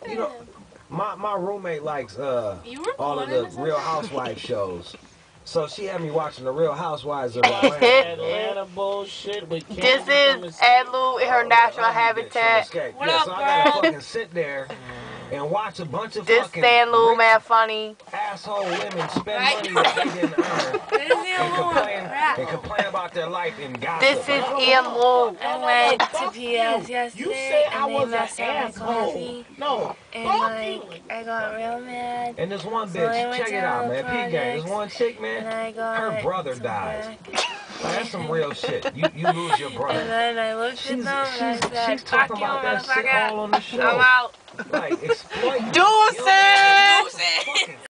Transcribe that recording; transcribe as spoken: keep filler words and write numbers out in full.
you know, my my roommate likes uh all of the Real Housewives shows. So she had me watching the Real Housewives of Atlanta. Atlanta bullshit with This is annlou in her natural habitat. What yeah, up, so I gotta fucking sit there and watch a bunch of this fucking annlou man funny asshole women spend right. money that they didn't earn and complain and complain about their life and gossip. This is annlou. I went to P S yesterday you said I and was they messed an up my coffee. No, and like I got real mad. And this one so bitch, check it out, man. P gang, this one chick, man. Her brother died. Like, that's some real shit. You you lose your brother. And then I looked she's, at them she's, and I said, she's talking fuck you, about that shit all on the show. I'm out. Like, exploit. Deuces! Deuces!